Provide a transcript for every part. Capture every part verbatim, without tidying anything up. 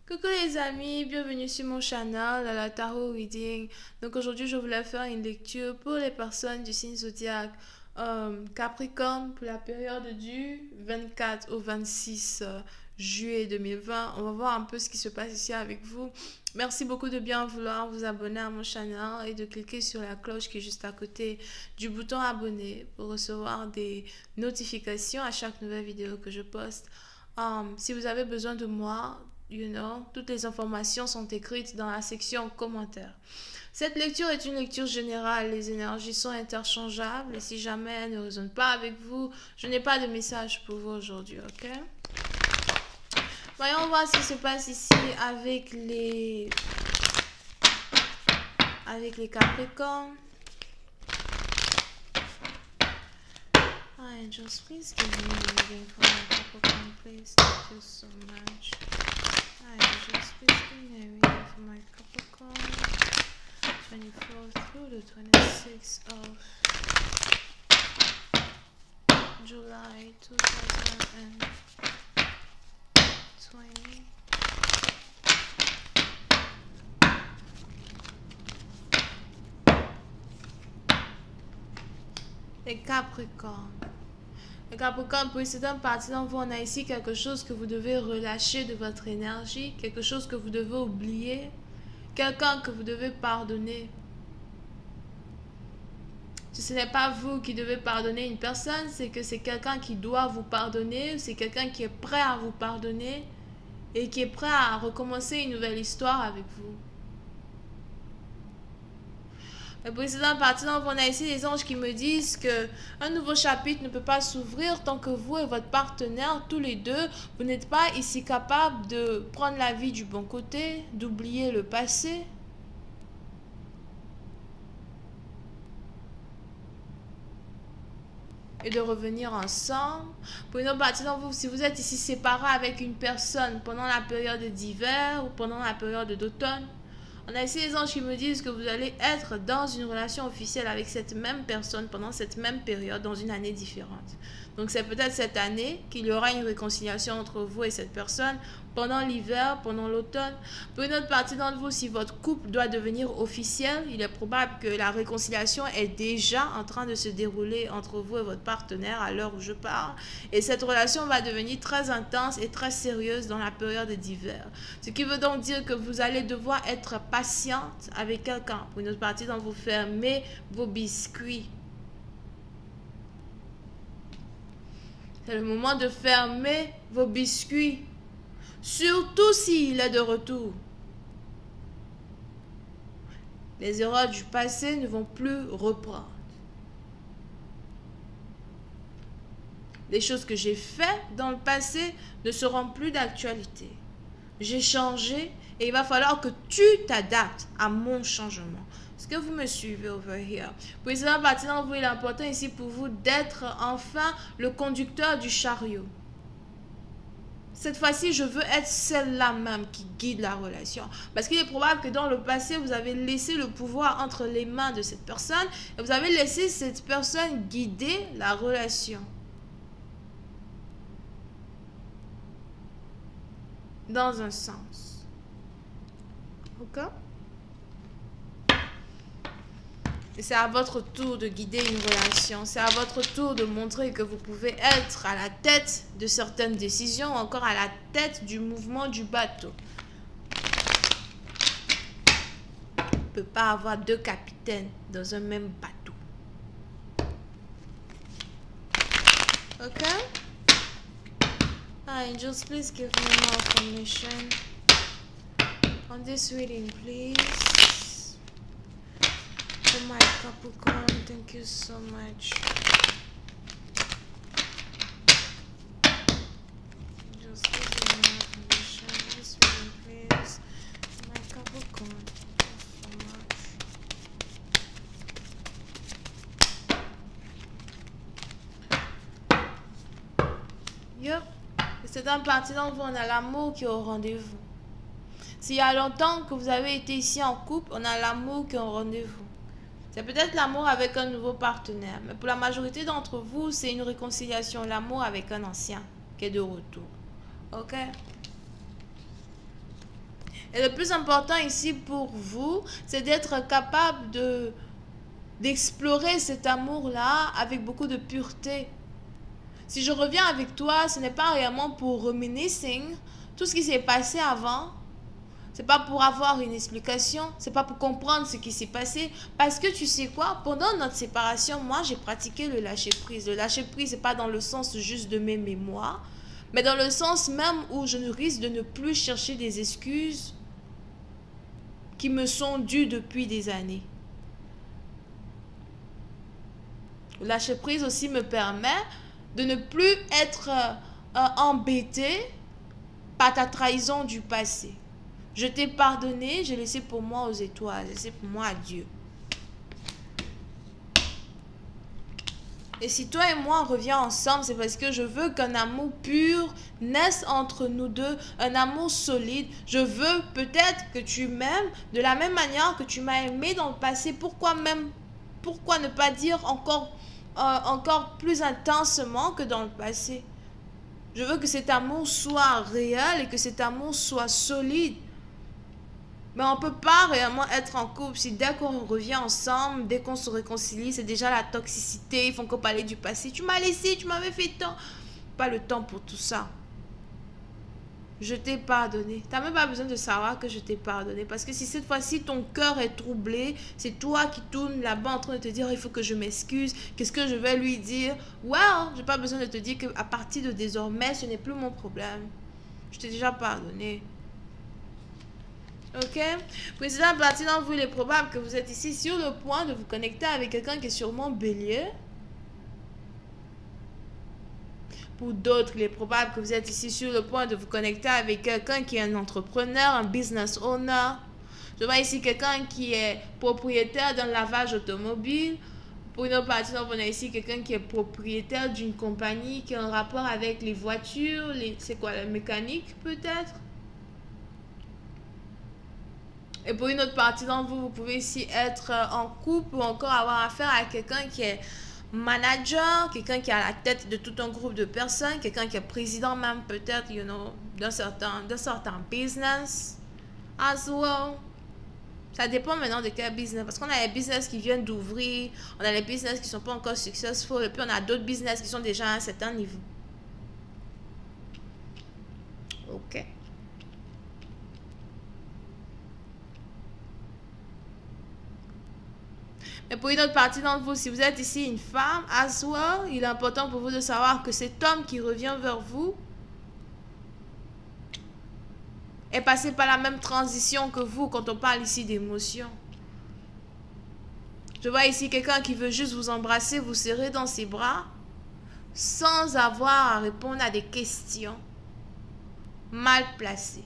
Coucou les amis, bienvenue sur mon channel, à la Tarot Reading. Donc aujourd'hui, je voulais faire une lecture pour les personnes du signe zodiaque euh, Capricorne pour la période du vingt-quatre au vingt-six euh, juillet deux mille vingt. On va voir un peu ce qui se passe ici avec vous. Merci beaucoup de bien vouloir vous abonner à mon channel et de cliquer sur la cloche qui est juste à côté du bouton abonner pour recevoir des notifications à chaque nouvelle vidéo que je poste. Um, si vous avez besoin de moi, you know, toutes les informations sont écrites dans la section commentaires. Cette lecture est une lecture générale. Les énergies sont interchangeables et si jamais elles ne résonnent pas avec vous, je n'ai pas de message pour vous aujourd'hui, ok? Voyons voir ce qui se passe ici avec les avec les Capricornes. Hi, angels, please give me a reading for my Capricorn, please. Thank you so much. Hi, angels, please give me a reading for my Capricorn. twenty-fourth through the twenty-sixth of July two thousand twenty. Les Capricornes. Les Capricornes, pour certaines parties d'entre vous, on a ici quelque chose que vous devez relâcher de votre énergie, quelque chose que vous devez oublier, quelqu'un que vous devez pardonner. Si ce n'est pas vous qui devez pardonner une personne, c'est que c'est quelqu'un qui doit vous pardonner, c'est quelqu'un qui est prêt à vous pardonner et qui est prêt à recommencer une nouvelle histoire avec vous. Le précédent partie, donc on a ici les anges qui me disent que un nouveau chapitre ne peut pas s'ouvrir tant que vous et votre partenaire, tous les deux, vous n'êtes pas ici capable de prendre la vie du bon côté, d'oublier le passé. Et de revenir ensemble. Pour une autre partie d'entre vous, si vous êtes ici séparés avec une personne pendant la période d'hiver ou pendant la période d'automne, on a ici les anges qui me disent que vous allez être dans une relation officielle avec cette même personne pendant cette même période, dans une année différente. Donc c'est peut-être cette année qu'il y aura une réconciliation entre vous et cette personne pendant l'hiver, pendant l'automne. Pour une autre partie d'entre vous, si votre couple doit devenir officiel, il est probable que la réconciliation est déjà en train de se dérouler entre vous et votre partenaire à l'heure où je parle. Et cette relation va devenir très intense et très sérieuse dans la période d'hiver. Ce qui veut donc dire que vous allez devoir être patiente avec quelqu'un. Pour une autre partie d'entre vous, fermez vos biscuits. C'est le moment de fermer vos biscuits. Surtout s'il est de retour. Les erreurs du passé ne vont plus reprendre. Les choses que j'ai faites dans le passé ne seront plus d'actualité. J'ai changé et il va falloir que tu t'adaptes à mon changement. Est-ce que vous me suivez over here? Pour les parties d'entre vous, il est important ici pour vous d'être enfin le conducteur du chariot. Cette fois-ci, je veux être celle-là même qui guide la relation. Parce qu'il est probable que dans le passé, vous avez laissé le pouvoir entre les mains de cette personne et vous avez laissé cette personne guider la relation. Dans un sens. Ok? Et c'est à votre tour de guider une relation. C'est à votre tour de montrer que vous pouvez être à la tête de certaines décisions, ou encore à la tête du mouvement du bateau. On ne peut pas avoir deux capitaines dans un même bateau. Ok? Hi, angels, please give me more information on this reading, please. For my Capricorn, thank you so much. Just give me more information on this reading, please. For my Capricorn, thank you so much. Yep. C'est dans partie d'entre vous, on a l'amour qui est au rendez-vous. S'il y a longtemps que vous avez été ici en couple, on a l'amour qui est au rendez-vous. C'est peut-être l'amour avec un nouveau partenaire. Mais pour la majorité d'entre vous, c'est une réconciliation. L'amour avec un ancien qui est de retour. Ok? Et le plus important ici pour vous, c'est d'être capable de d'explorer cet amour-là avec beaucoup de pureté. Si je reviens avec toi, ce n'est pas réellement pour reminiscing tout ce qui s'est passé avant. C'est pas pour avoir une explication, c'est pas pour comprendre ce qui s'est passé. Parce que tu sais quoi, pendant notre séparation, moi j'ai pratiqué le lâcher-prise. Le lâcher-prise, c'est pas dans le sens juste de mes mémoires, mais dans le sens même où je ne risque de ne plus chercher des excuses qui me sont dues depuis des années. Le lâcher-prise aussi me permet de ne plus être euh, embêté par ta trahison du passé. Je t'ai pardonné, j'ai laissé pour moi aux étoiles, j'ai laissé pour moi à Dieu. Et si toi et moi on revient ensemble, c'est parce que je veux qu'un amour pur naisse entre nous deux, un amour solide. Je veux peut-être que tu m'aimes de la même manière que tu m'as aimé dans le passé. Pourquoi même, pourquoi ne pas dire encore Euh, encore plus intensement que dans le passé. Je veux que cet amour soit réel et que cet amour soit solide. Mais on ne peut pas réellement être en couple si dès qu'on revient ensemble, dès qu'on se réconcilie, c'est déjà la toxicité, ils font que parler du passé. Tu m'as laissé, tu m'avais fait tant. Pas le temps pour tout ça. Je t'ai pardonné. Tu n'as même pas besoin de savoir que je t'ai pardonné. Parce que si cette fois-ci ton cœur est troublé, c'est toi qui tournes là-bas en train de te dire il faut que je m'excuse. Qu'est-ce que je vais lui dire? Well, je n'ai pas besoin de te dire qu'à partir de désormais, ce n'est plus mon problème. Je t'ai déjà pardonné. Ok? Président partie d'entre vous, il est probable que vous êtes ici sur le point de vous connecter avec quelqu'un qui est sûrement bélier. Pour d'autres, il est probable que vous êtes ici sur le point de vous connecter avec quelqu'un qui est un entrepreneur, un business owner. Je vois ici quelqu'un qui est propriétaire d'un lavage automobile. Pour une autre partie, on a ici quelqu'un qui est propriétaire d'une compagnie qui a un rapport avec les voitures, les, c'est quoi, la mécanique peut-être. Et pour une autre partie d'entre vous, vous pouvez ici être en couple ou encore avoir affaire à quelqu'un qui est manager, quelqu'un qui est à la tête de tout un groupe de personnes, quelqu'un qui est président même peut-être, you know, d'un certain, d'un certain business as well. Ça dépend maintenant de quel business, parce qu'on a les business qui viennent d'ouvrir, on a les business qui ne sont pas encore successful, et puis on a d'autres business qui sont déjà à un certain niveau. Ok. Mais pour une autre partie d'entre vous, si vous êtes ici une femme, as well, il est important pour vous de savoir que cet homme qui revient vers vous est passé par la même transition que vous quand on parle ici d'émotion. Je vois ici quelqu'un qui veut juste vous embrasser, vous serrer dans ses bras, sans avoir à répondre à des questions mal placées.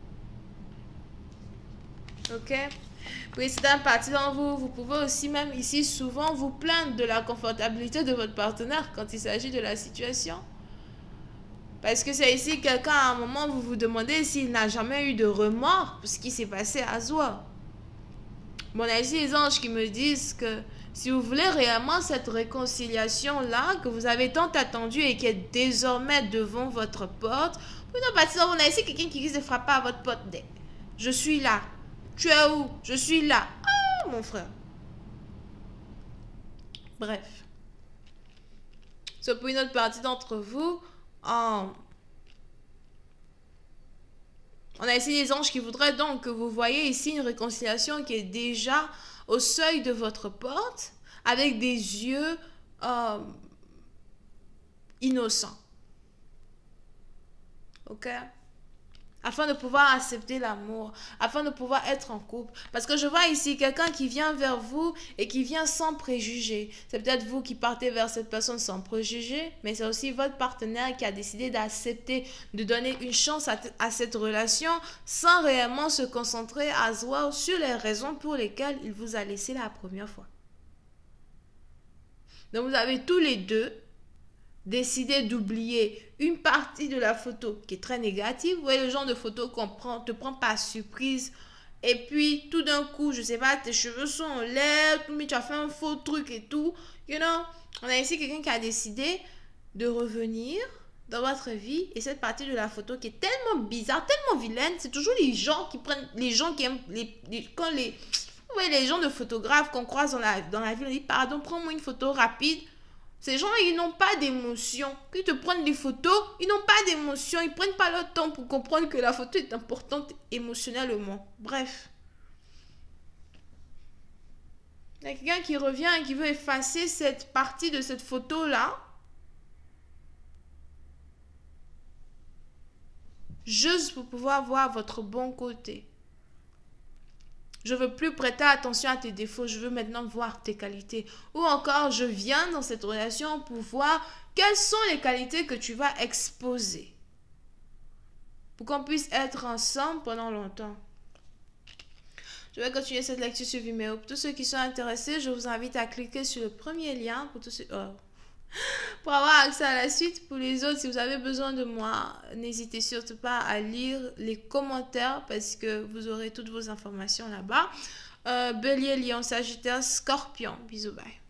Ok? Précédente partie dans vous, vous pouvez aussi même ici souvent vous plaindre de la confortabilité de votre partenaire quand il s'agit de la situation. Parce que c'est ici quelqu'un à un moment vous vous demandez s'il n'a jamais eu de remords pour ce qui s'est passé à Zoa. Bon, on a ici les anges qui me disent que si vous voulez réellement cette réconciliation-là que vous avez tant attendu et qui est désormais devant votre porte, vous on a ici quelqu'un qui risque de frapper à votre porte. Je suis là. Tu es où? Je suis là. Ah, mon frère. Bref. So, pour une autre partie d'entre vous, um, on a ici les anges qui voudraient donc que vous voyez ici une réconciliation qui est déjà au seuil de votre porte avec des yeux um, innocents. Ok? Afin de pouvoir accepter l'amour, afin de pouvoir être en couple. Parce que je vois ici quelqu'un qui vient vers vous et qui vient sans préjugés. C'est peut-être vous qui partez vers cette personne sans préjugés, mais c'est aussi votre partenaire qui a décidé d'accepter, de donner une chance à, à cette relation sans réellement se concentrer à soi sur les raisons pour lesquelles il vous a laissé la première fois. Donc vous avez tous les deux décider d'oublier une partie de la photo qui est très négative. Vous voyez le genre de photo qu'on prend, te prend par surprise. Et puis, tout d'un coup, je sais pas, tes cheveux sont en l'air, mais tu as fait un faux truc et tout. You know, on a ici quelqu'un qui a décidé de revenir, dans votre vie. Et cette partie de la photo qui est tellement bizarre, tellement vilaine, c'est toujours les gens qui prennent, les gens qui aiment, les, les, quand les, ouais, les gens de photographes qu'on croise dans la, dans la ville, on dit, pardon, prends-moi une photo rapide. Ces gens, ils n'ont pas d'émotion. Quand ils te prennent des photos, ils n'ont pas d'émotion. Ils ne prennent pas leur temps pour comprendre que la photo est importante émotionnellement. Bref. Il y a quelqu'un qui revient et qui veut effacer cette partie de cette photo-là. Juste pour pouvoir voir votre bon côté. Je veux plus prêter attention à tes défauts, je veux maintenant voir tes qualités. Ou encore, je viens dans cette relation pour voir quelles sont les qualités que tu vas exposer. Pour qu'on puisse être ensemble pendant longtemps. Je vais continuer cette lecture sur Vimeo. Pour tous ceux qui sont intéressés, je vous invite à cliquer sur le premier lien pour tous ceux... Oh. Pour avoir accès à la suite. Pour les autres, si vous avez besoin de moi, n'hésitez surtout pas à lire les commentaires parce que vous aurez toutes vos informations là-bas. Euh, Bélier, Lion, Sagittaire, Scorpion. Bisous, bye.